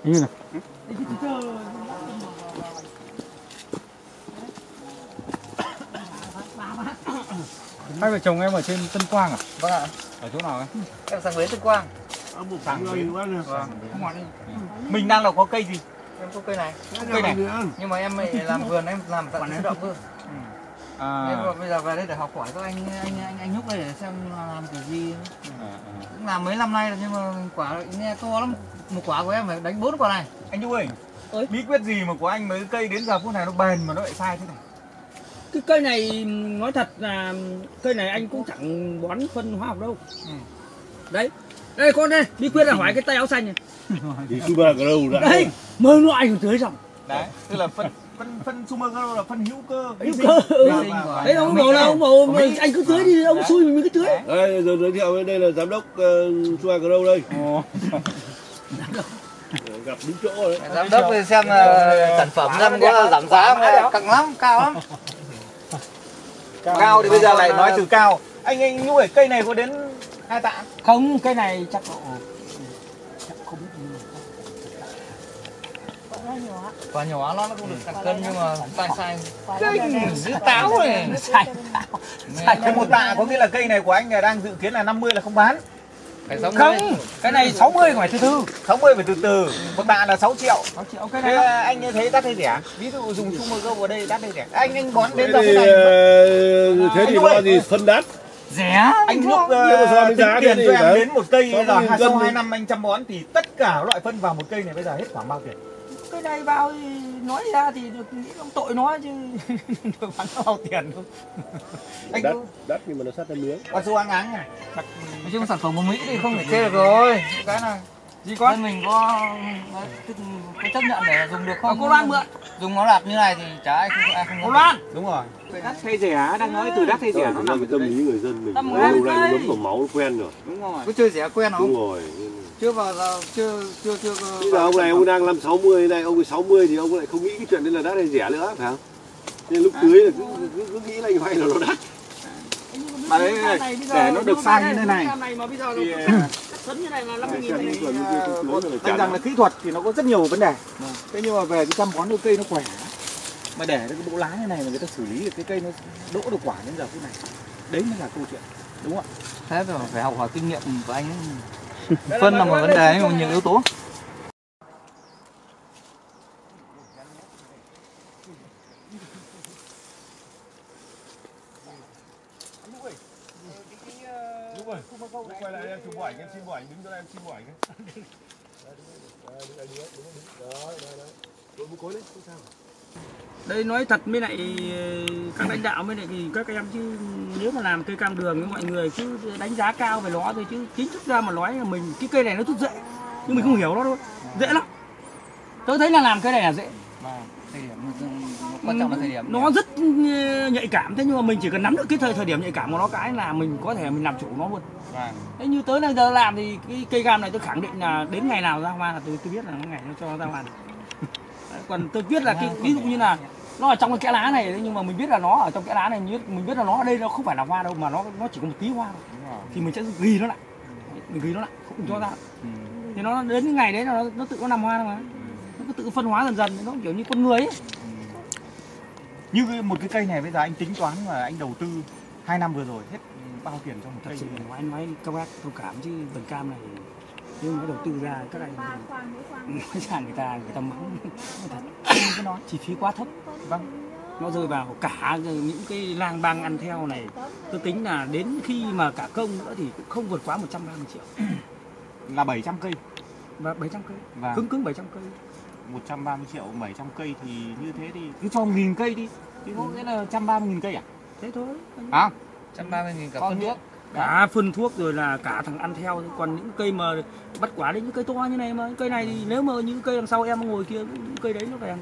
Như này. Hai vợ chồng em ở trên Tân Quang à? Vâng ạ. Ở chỗ nào ấy? Em sang Bến Tân Quang. Sang Bến. Mình đang đọc có cây gì? Em có cây này. Cây này. Nhưng mà em làm vườn, em làm tận tự động cơ. Nên mà bây giờ về đây để học hỏi các anh Nhúc đây để xem làm kiểu gì. Cũng làm mấy năm nay rồi nhưng mà quả nghe to lắm. Một quả của em phải đánh 4 quả này. Anh Nhúc ơi, bí quyết gì mà của anh mấy cây đến giờ phút này nó bền mà nó lại sai thế này? Cái cây này nói thật là cây này anh cũng chẳng bón phân hóa học đâu. Đấy, đây con đây, bí quyết là hỏi cái tay áo xanh này. Thì Super Grow đã. Đấy, mơ nó anh còn tưới xong. Đấy, tức là phân Super Grow là phân hữu cơ. Hữu cơ. Đấy ông bảo là ông bảo anh cứ tưới đi, ông xui mình cứ tưới. Đây giờ giới thiệu đây là giám đốc Super Grow đây. Gặp đúng chỗ đấy. Giám đốc thì xem sản phẩm năm có giảm giá mà căng lắm, cao lắm. Cao thì bây giờ lại nói từ cao. Anh Nhúc ơi, cây này có đến 2 tạ? Không, cây này chắc độ không biết như Quả nhỏ nó cũng được cân cân nhưng mà sai giữ táo này. sai. Cái 1 tạ có nghĩa là cây này của anh đang dự kiến là 50 là không bán. Không, cái này 60 phải từ từ. 60 phải từ từ. 1 tạ là 6 triệu. 6 triệu cái Thế này. anh thấy đắt hay rẻ? Ví dụ dùng Super Grow ở đây đắt hay rẻ? Anh bón đến giờ Thế phút này. thế thì có gì phân đắt. Rẻ. Anh Nhúc tính tiền cho em đến một cây bây giờ sau 2 năm anh chăm bón thì tất cả loại phân vào một cây này bây giờ hết khoảng bao tiền? Cái này vào thì nói ra thì được nghĩ ông tội nó chứ được bán bao tiền không. Anh Đắt nhưng mà nó sát ra miếng. con số áng áng này. Nói chung sản phẩm của Mỹ thì không thể chê được rồi. Cái này Gì con? nên mình có chấp nhận để dùng được không? Cô Loan mượn. Dùng nó đạt như này thì chả ai không Cô Loan. Đúng rồi. Đắt hay rẻ, đang nói từ đắt hay rẻ nó nằm Cái tâm lý người dân mình. Tầm Lâu 20 nay nó ngấm vào máu nó quen rồi. đúng rồi. có chơi rẻ quen Đúng không? rồi. Chưa vào là chưa. Bây giờ ông này ông đang năm 60 này, ông 60 thì ông lại không nghĩ cái chuyện đấy là đắt hay rẻ nữa, phải không? Nên lúc tưới là cứ nghĩ là anh vay là nó đắt. Mà đấy để nó được sai như thế này. Thì Sấn như này là 50.000. Anh rằng là kỹ thuật thì nó có rất nhiều vấn đề. Thế nhưng mà về cái chăm bón cái cây nó khỏe. Mà để cái bộ lá như này mà người ta xử lý được cái cây nó đỗ được quả đến giờ phút này. Đấy mới là câu chuyện. Đúng không ạ? Thế phải học hỏi kinh nghiệm của anh ấy. Phân là một vấn đề nhưng mà nhiều yếu tố. Đúng rồi, quay lại em chụp ảnh, em xin bộ ảnh, đứng cho em xin bộ ảnh. Đội mũ cối đấy, không sao. Đây nói thật với lại các lãnh đạo với lại thì các em chứ nếu mà làm cây cam đường với mọi người cứ đánh giá cao về nó thôi chứ chính thức ra mà nói là mình cái cây này nó rất dễ nhưng mình không hiểu nó thôi, dễ lắm. Tôi thấy là làm cây này là dễ. Thời điểm quan trọng là thời điểm. Nó rất nhạy cảm, thế nhưng mà mình chỉ cần nắm được cái thời điểm nhạy cảm của nó cái là mình có thể mình làm chủ nó luôn. Thế như tới bây giờ làm thì cái cây cam này tôi khẳng định là đến ngày nào ra hoa là tôi biết là nó ngày nó cho nó ra hoa. Còn tôi biết là cái ví dụ như là nó ở trong cái kẽ lá này nhưng mà mình biết là nó ở trong kẽ lá này, mình biết là nó ở đây nó không phải là hoa đâu mà nó chỉ có một tí hoa thôi. Thì mình sẽ ghi nó lại, không cho ra. Thì nó đến cái ngày đấy là nó tự có nằm hoa thôi mà, nó cứ tự phân hóa dần dần, nó kiểu như con người ấy. Như một cái cây này bây giờ anh tính toán là anh đầu tư 2 năm vừa rồi hết bao tiền cho một Thật cây? sự nói các bác thông cảm chứ vườn cam này nếu nó đầu tư ra các anh nói ra người ta mắng thật, nói chi phí quá thấp. Vâng. Nó rơi vào cả những cái lang bang ăn theo này, tôi tính là đến khi mà cả công nữa thì cũng không vượt quá 130 triệu. Là 700 cây. Và 700 cây, Vâng. cứng 700 cây. 130 triệu 700 cây thì như thế thì cứ cho 1.000 cây đi. Thì có nghĩa là 130.000 cây à? Thế thôi. À? 130.000 cả Con phân thuốc. Cả phân thuốc rồi là cả thằng ăn theo. Còn những cây mà bắt quả đến những cây to như này mà cây này thì nếu mà những cây đằng sau em ngồi kia những cây đấy nó phải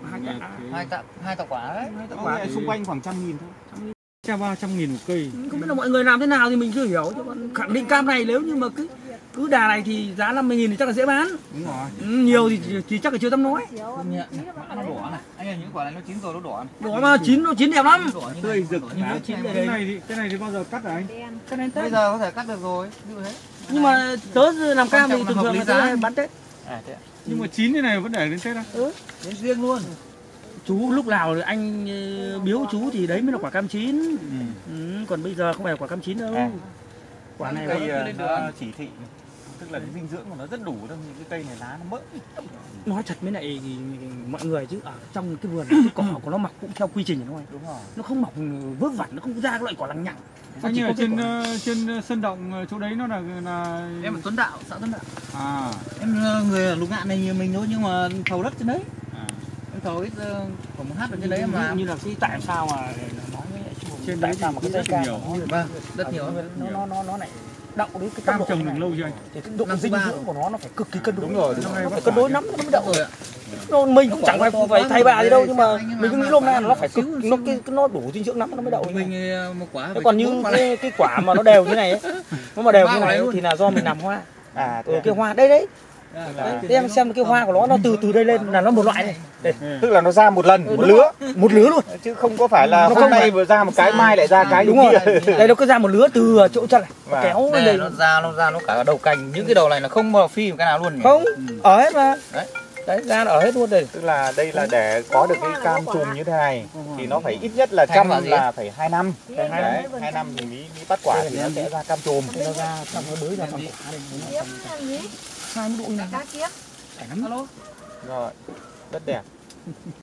Hai tạ quả đấy. Có nghĩa xung quanh khoảng 100.000 thôi. 300.000 một cây. Không biết là mọi người làm thế nào thì mình chưa hiểu, chứ còn khẳng định cam này nếu như mà cứ đà này thì giá 50.000 thì chắc là dễ bán. Đúng rồi. Nhiều thì chắc là chưa dám nói. Công nhận này, nó đỏ này. Anh ơi những quả này nó chín rồi nó đỏ này. Đỏ mà nó chín đẹp lắm. Tươi rực. Chín Cái này thì bao giờ cắt hả anh? Cái này Bây giờ có thể cắt được rồi. Như thế. Nhưng mà tớ làm cam thì thường thường người ta bán Tết. À thế ạ. Nhưng mà chín như này vẫn để đến Tết á? Đến riêng luôn. Chú lúc nào anh biếu chú thì đấy mới là quả cam chín. Còn bây giờ không phải là quả cam chín đâu. Quả này cây nó chỉ thị, tức là cái dinh dưỡng của nó rất đủ thôi, những cái cây này lá nó mỡ. Nói thật với lại mọi người chứ ở trong cái vườn cái cỏ của nó mọc cũng theo quy trình thôi. Đúng rồi. Nó không mọc vớ vẩn, nó không ra cái loại cỏ lằng nhằng. Anh như ở trên sân động chỗ đấy nó là Em ở Tuấn Đạo, xã Tuấn Đạo. à Em người ở Lục Ngạn này như mình thôi nhưng mà thầu đất trên đấy. Em thầu ít của một hát ở trên đấy em làm. Như là cái tại sao mà nói với chú trên tại đấy sao mà cái rất cây nhiều. Vâng, rất nhiều. nó lại đậu đến cái Cam trồng được lâu chưa anh? thì cái độ dinh dưỡng của nó phải cực kỳ cân đối. Đúng rồi. Nó phải cân đối lắm nó mới đậu rồi ạ. Mình cũng chẳng phải thay bà gì đâu nhưng mà mình cứ nghĩ hôm nay nó phải cực nó đủ dinh dưỡng lắm nó mới đậu. Mình một quả. Thế còn như cái quả mà nó đều như này ấy, nó mà đều như này thì là do mình làm hoa. Cái hoa đây đấy. Thế em xem cái hoa của nó từ đây lên là nó một loại này. Đây. Tức là nó ra một lần, một lứa luôn. chứ không có phải là hôm nay vừa ra một cái mai lại ra cái đúng rồi. Đây nó cứ ra một lứa từ chỗ chân này, nó kéo lên đây. Nó ra nó cả đầu cành, những cái đầu này là không bao phi một cái nào luôn nhỉ? Không, ở hết mà. Đấy, ra ở hết luôn đây. Tức là đây là để có được cái cam chùm như thế này thì nó phải ít nhất là trăm là phải 2 năm. Đấy, 2 năm thì mới bắt quả thì nó sẽ ra cam chùm. Nó ra xong nó bới ra thành quả đây. Hai độ này. Cá kiếp. Phải lắm. Rồi, rất đẹp.